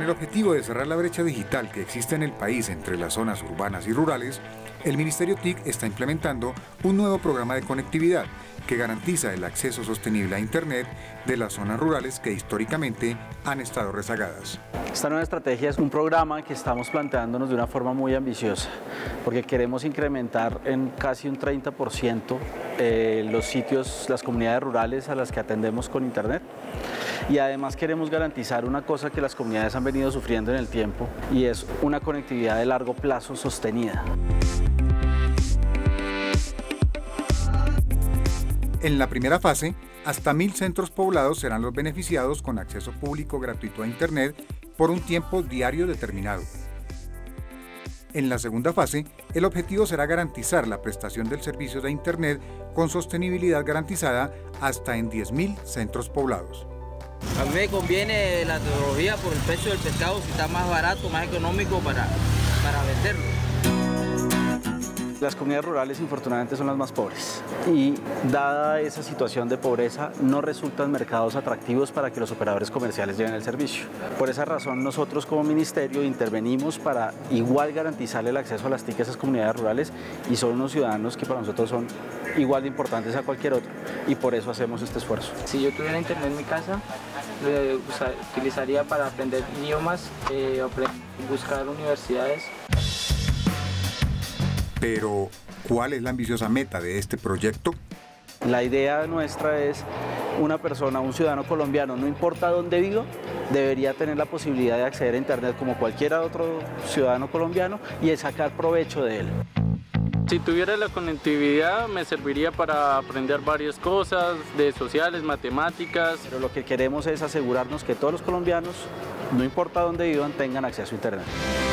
el objetivo de cerrar la brecha digital que existe en el país entre las zonas urbanas y rurales, el Ministerio TIC está implementando un nuevo programa de conectividad que garantiza el acceso sostenible a Internet de las zonas rurales que históricamente han estado rezagadas. Esta nueva estrategia es un programa que estamos planteándonos de una forma muy ambiciosa, porque queremos incrementar en casi un 30% los sitios, las comunidades rurales a las que atendemos con Internet. Y además queremos garantizar una cosa que las comunidades han venido sufriendo en el tiempo, y es una conectividad de largo plazo sostenida. En la primera fase, hasta 1000 centros poblados serán los beneficiados con acceso público gratuito a Internet por un tiempo diario determinado. En la segunda fase, el objetivo será garantizar la prestación del servicio de Internet con sostenibilidad garantizada hasta en 10.000 centros poblados. A mí me conviene la tecnología por el precio del pescado, si está más barato, más económico para venderlo. Las comunidades rurales infortunadamente son las más pobres y dada esa situación de pobreza no resultan mercados atractivos para que los operadores comerciales lleven el servicio. Por esa razón nosotros como ministerio intervenimos para igual garantizarle el acceso a las TIC a esas comunidades rurales, y son unos ciudadanos que para nosotros son igual de importantes a cualquier otro, y por eso hacemos este esfuerzo. Si yo tuviera Internet en mi casa, lo utilizaría para aprender idiomas, buscar universidades. Pero, ¿cuál es la ambiciosa meta de este proyecto? La idea nuestra es una persona, un ciudadano colombiano, no importa dónde viva, debería tener la posibilidad de acceder a Internet como cualquier otro ciudadano colombiano y de sacar provecho de él. Si tuviera la conectividad me serviría para aprender varias cosas, de sociales, matemáticas. Pero lo que queremos es asegurarnos que todos los colombianos, no importa dónde vivan, tengan acceso a Internet.